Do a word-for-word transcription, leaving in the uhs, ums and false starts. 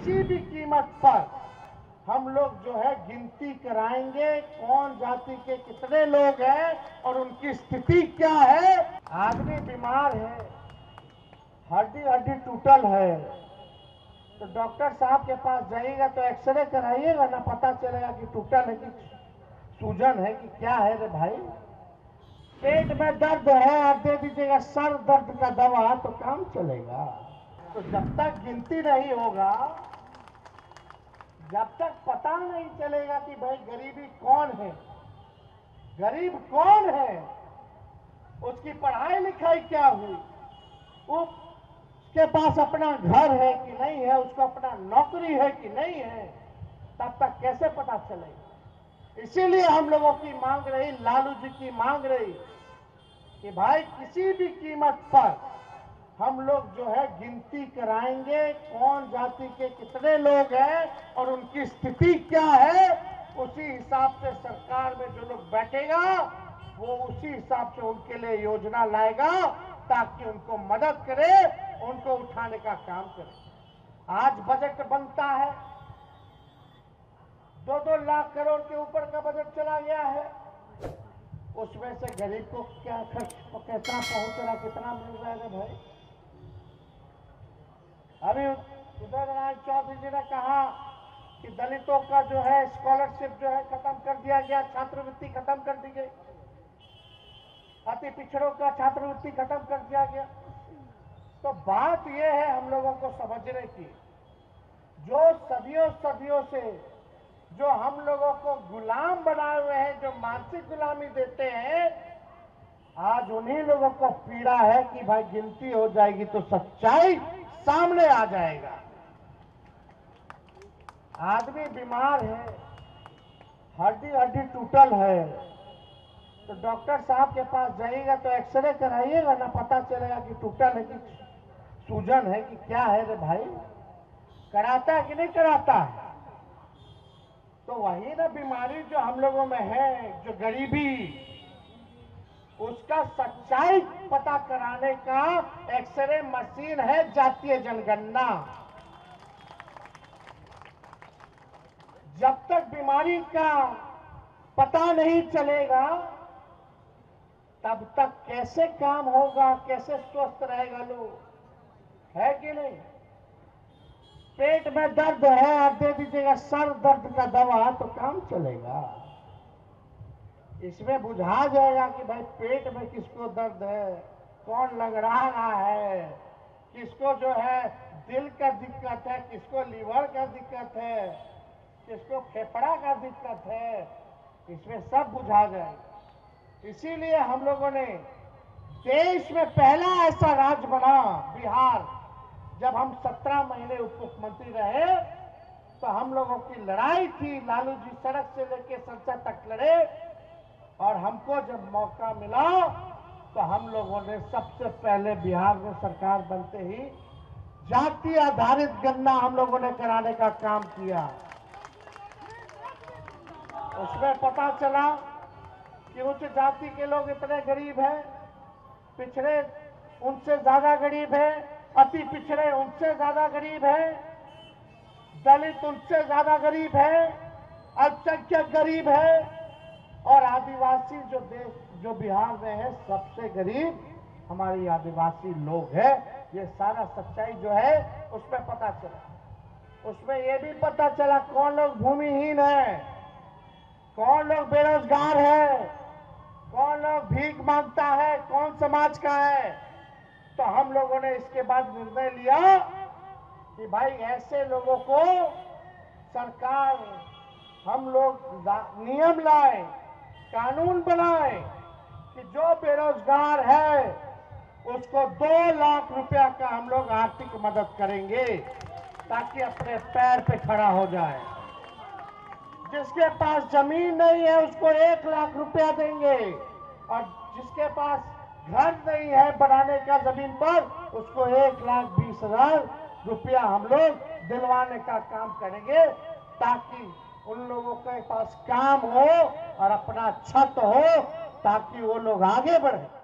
किसी भी कीमत पर हम लोग जो है गिनती कराएंगे कौन जाति के कितने लोग हैं और उनकी स्थिति क्या है। आदमी बीमार है, हड्डी हड्डी टूटल है, तो डॉक्टर साहब के पास जाइएगा तो एक्सरे कराइएगा ना, पता चलेगा कि टूटल है कि सूजन है कि क्या है रे भाई। पेट में दर्द है, आप दे दीजिएगा सर दर्द का दवा तो काम चलेगा। तो जब तक गिनती नहीं होगा, जब तक पता नहीं चलेगा कि भाई गरीबी कौन है, गरीब कौन है, उसकी पढ़ाई लिखाई क्या हुई, उसके पास अपना घर है कि नहीं है, उसको अपना नौकरी है कि नहीं है, तब तक कैसे पता चलेगा। इसीलिए हम लोगों की मांग रही, लालू जी की मांग रही कि भाई किसी भी कीमत पर हम लोग जो है गिनती कराएंगे कौन जाति के कितने लोग हैं और उनकी स्थिति क्या है। उसी हिसाब से सरकार में जो लोग बैठेगा वो उसी हिसाब से उनके लिए योजना लाएगा ताकि उनको मदद करे, उनको उठाने का काम करे। आज बजट बनता है, दो दो लाख करोड़ के ऊपर का बजट चला गया है, उसमें से गरीब को क्या खर्च कितना पहुंच रहा, कितना मिल रहा है भाई। अभी उदय नारायण चौधरी जी ने कहा कि दलितों का जो है स्कॉलरशिप जो है खत्म कर दिया गया, छात्रवृत्ति खत्म कर दी गई, अति पिछड़ों का छात्रवृत्ति खत्म कर दिया गया। तो बात यह है हम लोगों को समझने की, जो सदियों सदियों से जो हम लोगों को गुलाम बनाए हुए हैं, जो मानसिक गुलामी देते हैं, आज उन्हीं लोगों को पीड़ा है कि भाई गिनती हो जाएगी तो सच्चाई सामने आ जाएगा। आदमी बीमार है, हड्डी हड्डी टूटल है, तो डॉक्टर साहब के पास जाइएगा तो एक्सरे कराइएगा ना, पता चलेगा कि टूटल है कि सूजन है कि क्या है रे भाई। कराता है कि नहीं कराता है। तो वही ना बीमारी जो हम लोगों में है, जो गरीबी, उसका सच्चाई पता कराने का एक्सरे मशीन है जातीय जनगणना। जब तक बीमारी का पता नहीं चलेगा तब तक कैसे काम होगा, कैसे स्वस्थ रहेगा लोग, है कि नहीं। पेट में दर्द है, आप दे दीजिएगा सर दर्द का दवा तो काम चलेगा। इसमें बुझा जाएगा कि भाई पेट में किसको दर्द है, कौन लग रहा है, किसको जो है दिल का दिक्कत है, किसको लीवर का दिक्कत है, किसको फेफड़ा का दिक्कत है, इसमें सब बुझा जाएगा। इसीलिए हम लोगों ने देश में पहला ऐसा राज्य बना बिहार, जब हम सत्रह महीने उप मुख्यमंत्री रहे तो हम लोगों की लड़ाई थी, लालू जी सड़क से लेकर संसद तक लड़े, और हमको जब मौका मिला तो हम लोगों ने सबसे पहले बिहार में सरकार बनते ही जाति आधारित गणना हम लोगों ने कराने का काम किया। उसमें पता चला कि उच्च जाति के लोग इतने गरीब हैं, पिछड़े उनसे ज्यादा गरीब है, अति पिछड़े उनसे ज्यादा गरीब है, दलित उनसे ज्यादा गरीब है, अल्पसंख्यक गरीब है, और आदिवासी जो देश जो बिहार में है सबसे गरीब हमारी आदिवासी लोग है। ये सारा सच्चाई जो है उसमें पता चला। उसमें ये भी पता चला कौन लोग भूमिहीन है, कौन लोग बेरोजगार है, कौन लोग भीख मांगता है, कौन समाज का है। तो हम लोगों ने इसके बाद निर्णय लिया कि भाई ऐसे लोगों को सरकार, हम लोग नियम लाए, कानून बनाए कि जो बेरोजगार है उसको दो लाख रुपया का हम लोग आर्थिक मदद करेंगे ताकि अपने पैर पे खड़ा हो जाए। जिसके पास जमीन नहीं है उसको एक लाख रुपया देंगे, और जिसके पास घर नहीं है बनाने का जमीन पर उसको एक लाख बीस हजार रुपया हम लोग दिलवाने का काम करेंगे, ताकि उन लोगों के पास काम हो और अपना छत हो, ताकि वो लोग आगे बढ़े।